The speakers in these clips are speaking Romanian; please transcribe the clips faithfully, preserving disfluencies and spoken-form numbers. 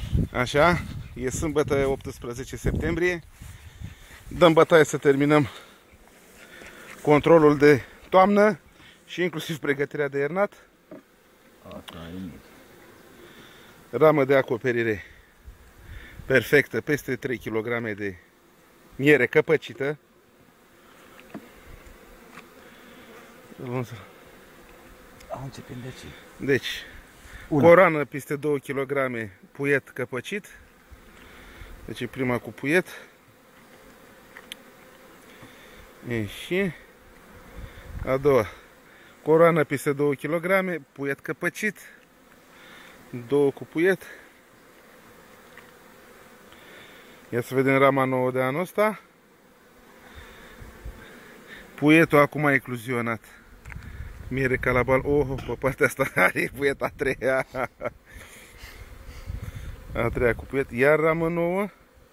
Așa, e sâmbătă optsprezece septembrie. Dăm bătaie să terminăm controlul de toamnă și inclusiv pregătirea de iernat. Ramă de acoperire perfectă, peste trei kilograme de miere căpăcită. Începem de aici. Deci, Una. coroană peste două kilograme puiet căpăcit. Deci e prima cu puiet. E și a doua. Coroană peste două kilograme, puiet căpăcit. Două cu puiet. Ia să vedem rama nouă de anul ăsta. Puietul acum a ecluzionat. Miere calabal. Oh, pe partea asta are puiet a treia. A treia cu puiet. Iar ramă nouă.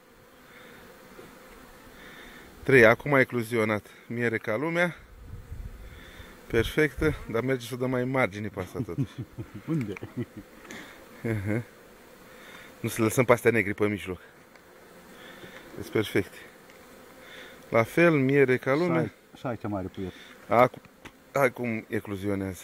trei. Acum a ecluzionat. Miere ca lumea. Perfectă. Dar merge să o dăm mai margine pe asta totuși. Unde? Uh-huh. Nu să lăsăm pe astea negri pe mijloc. Deci perfect. La fel, miere ca lumea. Și aici mare puiet. Acum, acum ecluzionează.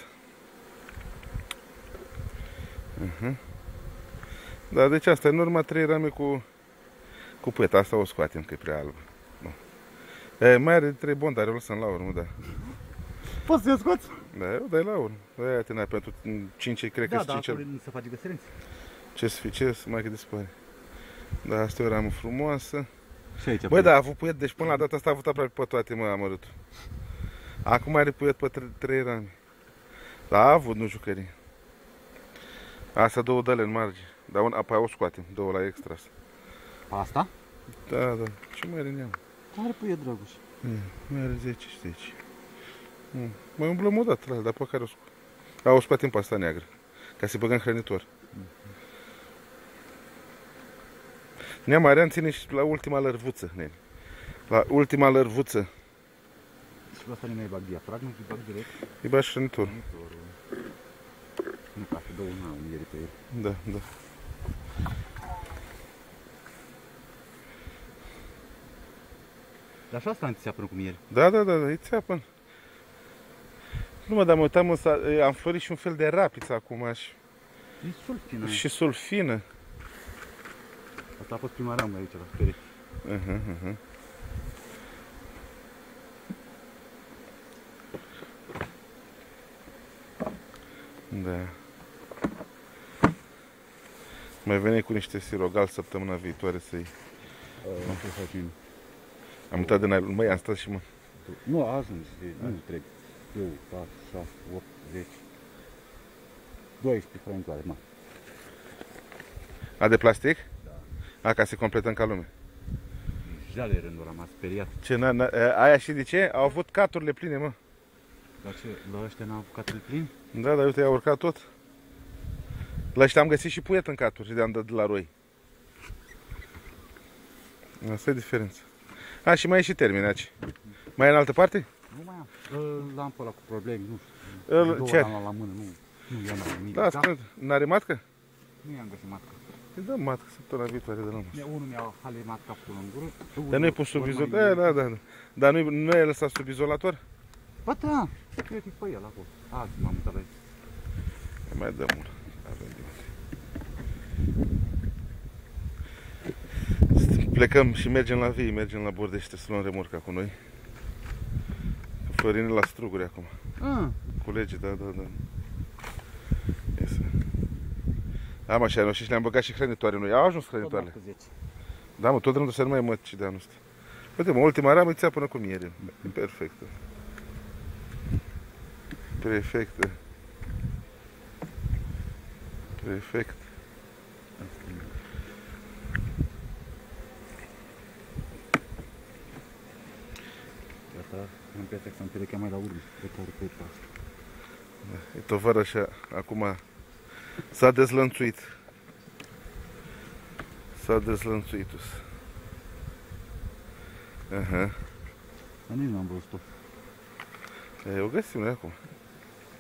Uh-huh. Da, deci asta e în urma trei rame cu, cu puiet. Asta o scoatem, că e prea albă. No. E, mai are trei bondare, o lăsăm la urmă, da. Poți să-i scoți? Da, eu dai la urmă. Da, te n-ai pentru cinci, cred că Da, sunt dar cinci. nu se face diferență. Ce să fie, ce să mai că dispare. Da, asta e o ramă frumoasă. Și aici. Băi, da, a avut puiet, deci până la data asta a avut aproape pe toate, mă, amărâtul. Acum are puiet pe trei rame. Da, a avut, nu jucării. Asta două dă-le în margine. Dar un, apoi o scoatem, două la extras. Asta? Da, da. Ce mai are în ea? Are puiet, Dragoș. Mai are zece și zece. Mm. Mai umblăm o dată la el, dar pe care o scoatem. A, o scoatem pe asta neagră. Ca să băgăm hrănitor. Nea Marian ține și la ultima lărvuță, nene. La ultima lărvuță. Și asta nu mai bag diafragmă, îi bag direct. Îi bagi hrănitor. Nu, ca să două n-au miere pe el. Da, da. Dar și asta înțeapă cu miere. Da, da, da, da, e țeapă. Nu mă, dar mă uitam, însă, am florit și un fel de rapiță acum și, E sulfină. și sulfină. Asta a fost prima ramă aici, la perechi. Uh-huh, uh-huh. Da. Mai veni cu niște sirogal săptămâna viitoare să-i... Nu să facem. Am uitat de nailon. Măi, am stat și mă... Nu, azi nu întreg. doi, patru, șase, opt, zece. doisprezece frăintoare, mă. A de plastic? Da. A, ca să completăm ca lume. Jale rândul, am speriat. Ce, na, na, aia și de ce? Au avut caturile pline, mă. Dar ce, la ăștia n-au apucat de plin? Da, dar uite, i-a urcat tot. La ăștia am găsit și puiet în caturi și de-am dat de la roi. Asta e diferența. A, și mai e și termin aici. Mai e în altă parte? Nu mai am. L-am pe ăla cu probleme, nu Îl- știu. Două ce? am la mână, nu. Nu i-am la nimic. Da, spune, n-are matcă? Nu i-am găsit matcă. Îi dăm matcă săptămâna viitoare de la masă. Unul mi-a halit matca până în gură. Dar nu-i pus sub izolator? Da, da, da. Dar nu-i nu e lăsat sub izolator? Bă, da, cred că e pe el acolo. Azi m-am uitat la el. Mai dăm una. Avem de unde. Plecăm și mergem la vii, mergem la Bordește să luăm remorca cu noi. Florin e la struguri acum. Ah. Colegii, da, da, da. Iese. Am așa, și le-am băgat și hrănitoare noi. Au ajuns hrănitoarele. Da, mă, tot rândul să nu mai măci de anul ăsta. Uite, mă, ultima ramă îi până cu miere. E perfectă. Perfectă. Perfect. Asta am impresia că s-a înțelegea mai la urmă. De care pe asta. E tovară așa, acum s-a dezlănțuit. S-a dezlănțuit. Aha. Dar nici nu am văzut-o. E, o găsim noi acum.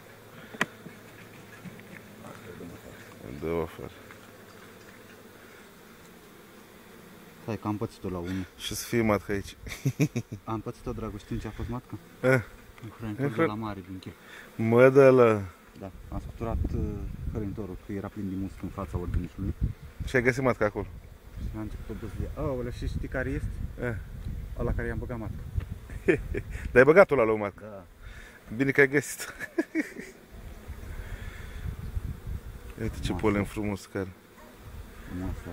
Dă-o afară. Hai că am pățit-o la unul. Și să fie matca aici. Am pățit-o, Dragoș, știi ce a fost matca? Eh. Un hrănitor de la mare din chip. Mă, de la... Da, am scuturat uh, hrănitorul, că era plin de musc în fața ordinișului. Și ai găsit matca acolo? Și mi-a început să zic, aolea, și știi care este? Eh. Ăla care i-am băgat matca. Dar ai băgat-o la o matcă. Da. Bine că ai găsit. Uite ce Masă. polen frumos care. Asta.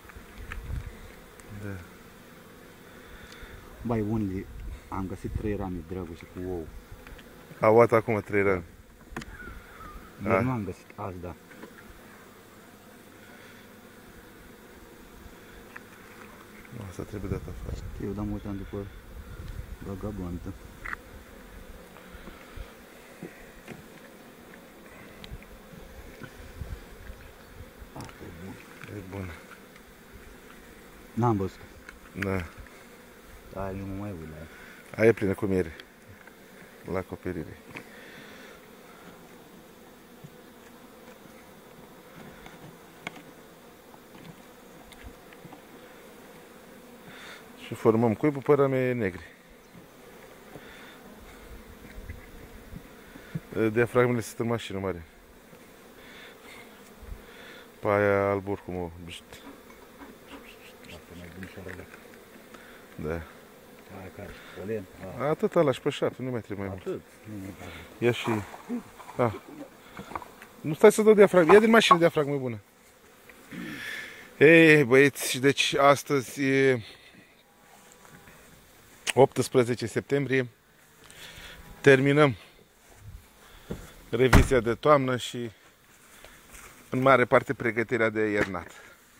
Da. Bai, unde am găsit trei rame, Dragoș, cu ou. Au luat acum trei rani. Eu Ah. nu am găsit azi, da. Asta trebuie dat afară. Eu dam uitam după vagabondă. Asta e bun. E bună. N-am văzut. Da. Dar nu mă mai uit la ea. Aia e plină cu miere. La acoperire. Și formăm cuibul pe rame negre. Diafragmele sunt în mașină mare. Pe aia alb oricum o bșt. Asta mai bun și arălea. Da. Aia care? Polen? Atât ăla și pe șapte, nu mai trebuie mai mult. Atât. Nu mai bine. Ia și... Ah. Nu stai să dau diafragmă. Ia din mașină diafragmă bună. Ei, băieți, deci astăzi e optsprezece septembrie. Terminăm revizia de toamnă și în mare parte pregătirea de iernat.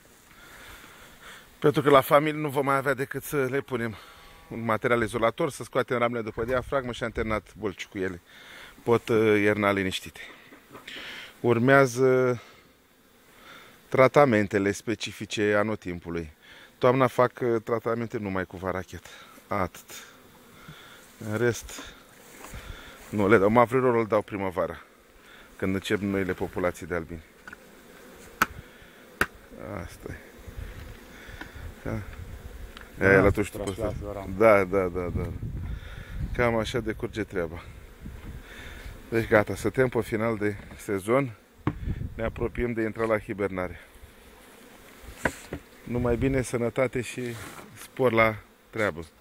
Pentru că la familie nu vom mai avea decât să le punem un material izolator, să scoatem ramele după diafragmă și am terminat bolci cu ele. Pot uh, ierna liniștite. Urmează tratamentele specifice anotimpului. Toamna fac uh, tratamente numai cu varachet. Atât. În rest, nu le dau. Mavrilorul îl dau primăvara, când încep noile populații de albini. Asta e. Da. Aia la tu știu pe ăsta. Da, da, da, da. Cam așa decurge treaba. Deci gata, suntem pe final de sezon. Ne apropiem de intra la hibernare. Numai bine, sănătate și spor la treabă.